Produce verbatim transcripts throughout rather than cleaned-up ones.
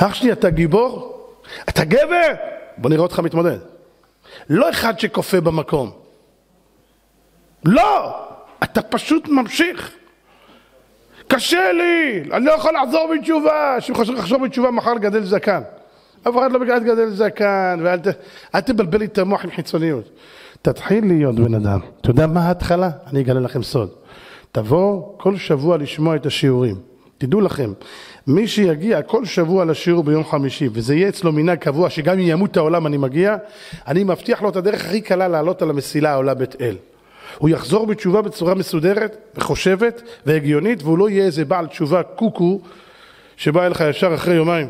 אח שלי, אתה גיבור? אתה גבר? בוא נראה אותך מתמודד. לא אחד שכופה במקום. לא! אתה פשוט ממשיך. קשה לי, אני לא יכול לחזור בתשובה. שאם חשוב בתשובה מחר לגדל זקן. אף אחד לא בגלל לגדל זקן, ואל ת... אל תבלבל לי את המוח עם חיצוניות. תתחיל להיות בן אדם. אתה יודע מה ההתחלה? אני אגלה לכם סוד. תבוא כל שבוע לשמוע את השיעורים. תדעו לכם, מי שיגיע כל שבוע לשיעור ביום חמישי, וזה יהיה אצלו מנהג קבוע, שגם אם ימות העולם אני מגיע, אני מבטיח לו את הדרך הכי קלה לעלות על המסילה העולה בית אל. הוא יחזור בתשובה בצורה מסודרת, וחושבת והגיונית, והוא לא יהיה איזה בעל תשובה קוקו, שבא אליך ישר אחרי יומיים.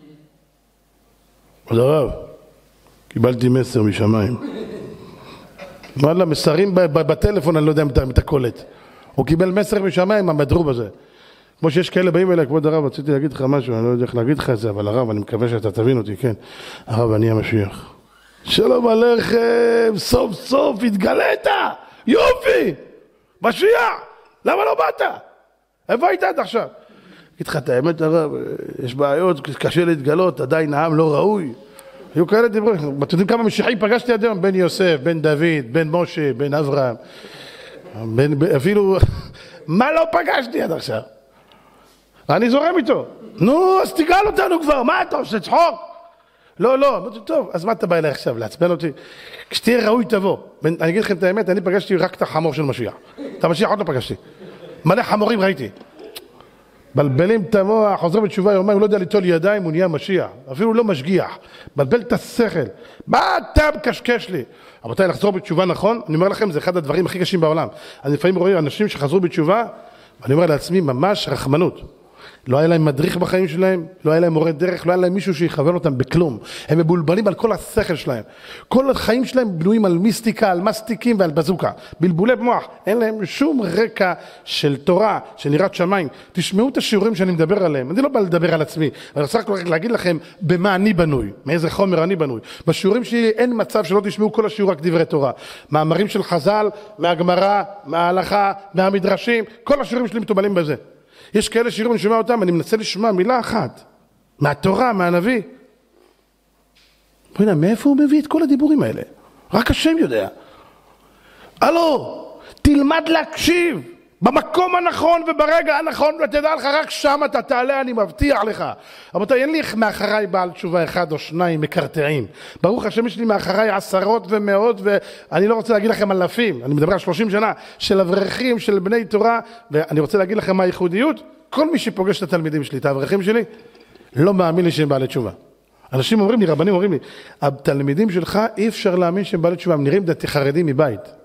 עוד הרב, קיבלתי מסר משמיים. וואלה, מסרים בטלפון, אני לא יודע אם אתה קולט. הוא קיבל מסר משמיים, המדרוב הזה. כמו שיש כאלה באים אליי, כבוד הרב, רציתי להגיד לך משהו, אני לא יודע איך להגיד לך את זה, אבל הרב, אני מקווה שאתה תבין אותי, כן. הרב, אני המשיח. שלום עליכם, סוף סוף התגלית, יופי, משיח, למה לא באת? איפה היית עד עכשיו? אגיד לך, את האמת הרב, יש בעיות, קשה להתגלות, עדיין העם לא ראוי. היו כאלה דיברו, אתם יודעים כמה משיחים פגשתי עד היום? בן יוסף, בן דוד, בן משה, בן אברהם, בן, אפילו, מה לא פגשתי עד עכשיו? אני זורם איתו. נו, אז תגאל אותנו כבר, מה אתה עושה, צחוק? לא, לא, אמרתי, טוב, אז מה אתה בא אליי עכשיו, לעצבן אותי? כשתהיה ראוי תבוא. אני אגיד לכם את האמת, אני פגשתי רק את החמור של משיח. את המשיח עוד לא פגשתי. מלא חמורים ראיתי. בלבלים את המוח, חוזר בתשובה, יומיים, הוא לא יודע ליטול ידיים, הוא נהיה משיח. אפילו לא משגיח. בלבל את השכל. מה אתה מקשקש לי? רבותיי, לחזור בתשובה נכון, אני אומר לכם, זה אחד הדברים הכי קשים בעולם. אני לפעמים רואה אנשים שחזרו בתשובה, ואני אומר לעצמי, ממש רחמנות. לא היה להם מדריך בחיים שלהם, לא היה להם מורה דרך, לא היה להם מישהו שיכוון אותם בכלום. הם מבולבלים על כל השכל שלהם. כל החיים שלהם בנויים על מיסטיקה, על מסטיקים ועל בזוקה. בלבולי במוח. אין להם שום רקע של תורה, של יראת שמיים. תשמעו את השיעורים שאני מדבר עליהם. אני לא בא לדבר על עצמי. אני רוצה רק להגיד לכם במה אני בנוי, מאיזה חומר אני בנוי. בשיעורים שלי אין מצב שלא תשמעו כל השיעור רק דברי תורה. מאמרים של חז"ל, מהגמרא, מההלכה, מהמדרשים, כל השיעורים שלי מטובלים בזה. יש כאלה שירים, אני שומע אותם, אני מנסה לשמוע מילה אחת, מהתורה, מהנביא. בואי, מאיפה הוא מביא את כל הדיבורים האלה? רק השם יודע. הלו, תלמד להקשיב, במקום הנכון וברגע הנכון, ותדע לך, רק שם אתה תעלה, אני מבטיח לך. רבותיי, אין לי מאחריי בעל תשובה אחד או שניים מקרטעים. ברוך השם, יש לי מאחריי עשרות ומאות, ואני לא רוצה להגיד לכם אלפים, אני מדבר על שלושים שנה, של אברכים, של בני תורה, ואני רוצה להגיד לכם מה הייחודיות, כל מי שפוגש את התלמידים שלי, את האברכים שלי, לא מאמין לי שהם בעלי תשובה. אנשים אומרים לי, רבנים אומרים לי, התלמידים שלך אי אפשר להאמין שהם בעלי תשובה, הם נראים דתי חרדים מבית.